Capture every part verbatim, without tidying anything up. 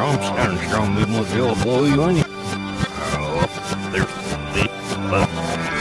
I'm starting strong with my jaw blow you on you. Oh, there's the but.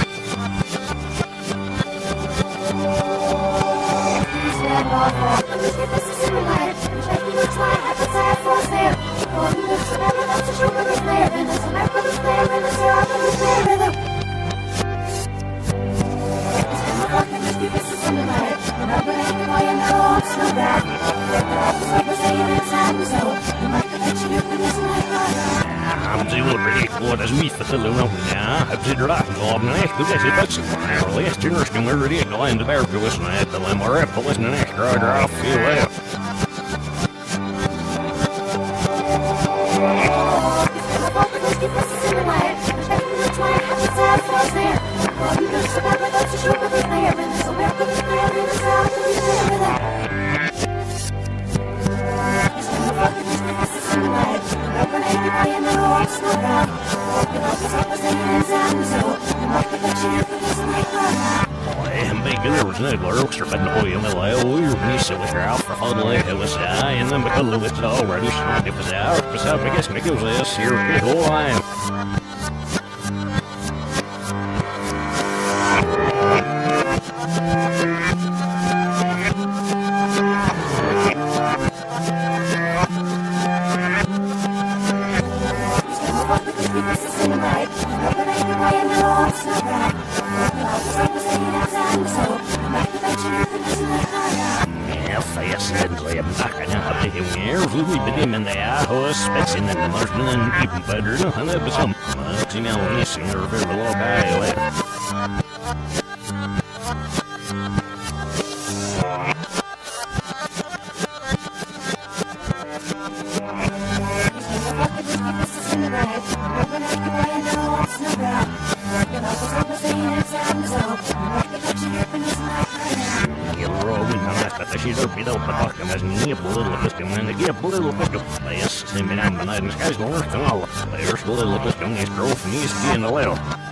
I'm too pretty what is me for the loan now. I've said right on the next because it's a last generation we're ready to go into bear to listen at the limb or to listen to next rider off feel well. But no, you know, I always miss it with her out for huddle. It was I, and then because of it already started, it was out. Besides, I guess Mickey was this here big whole line. In the house, spetsing in the marshman and even better, and there was some much now missing or very low guy. She's up without the buck, and as near a little bit, and they get a little bit of place, and I'm the night and skies going to all. There's a little bit of this growth and he's being a little.